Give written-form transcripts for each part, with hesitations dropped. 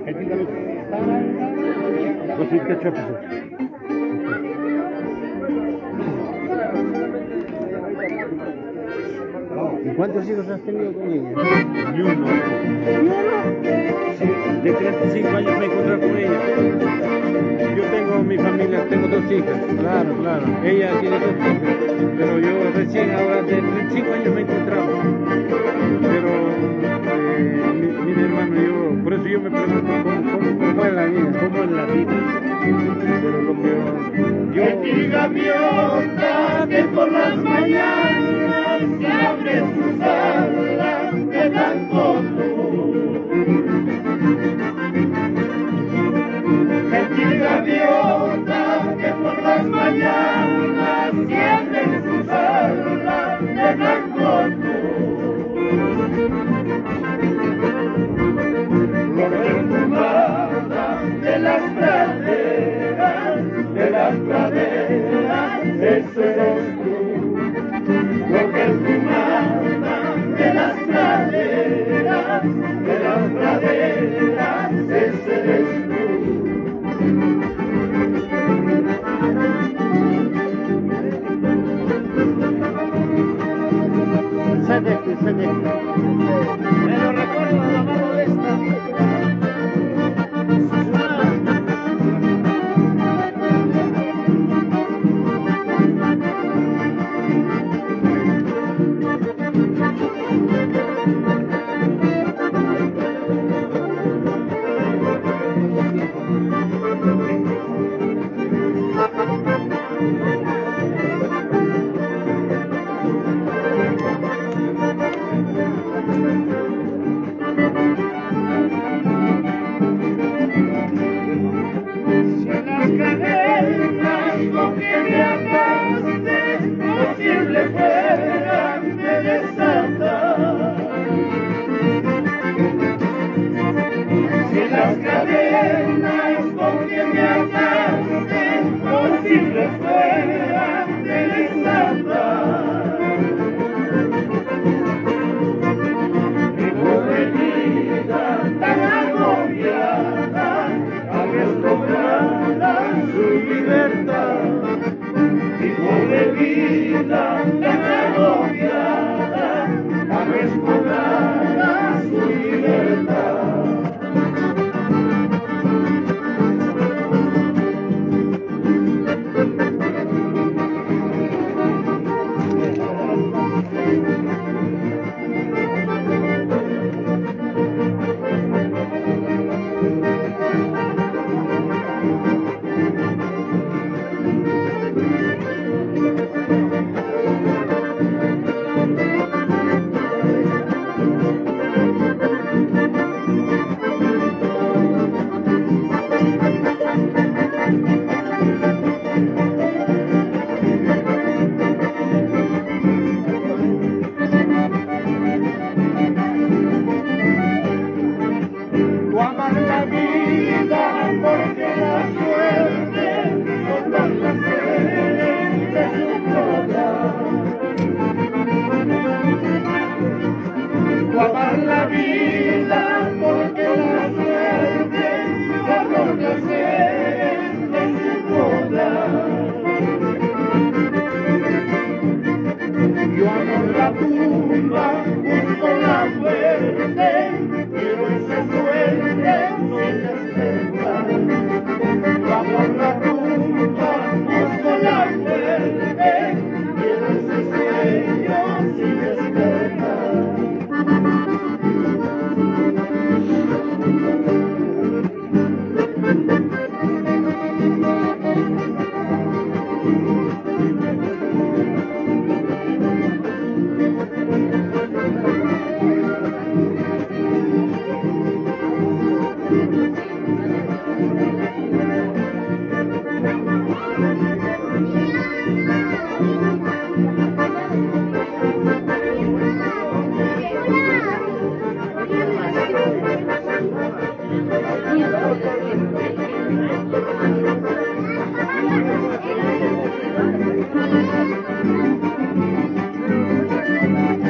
Cosita chapa. ¿Y cuántos hijos has tenido con ella? Ni uno. Sí, de 35 años me encontré con ella. Yo tengo mi familia, tengo 2 hijas. Claro, claro. Ella tiene 2 hijas. Pero yo recién ahora de 35 años me he encontrado. Pero mi hermano, por eso yo me pregunto cómo es la vida, cómo es la vida. Pero lo que yo... Mi gaviota que por las mañanas se abre sus alas de blanco mi gaviota que por las mañanas se abre sus alas de blanco flor perfumada de las praderas, ese eres tú. Flor perfumada de las praderas, ese eres tú. Sáquete. Pero recuerdo la mano de esta.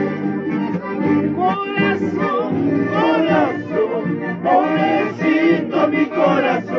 Corazón, pobrecito. corazón.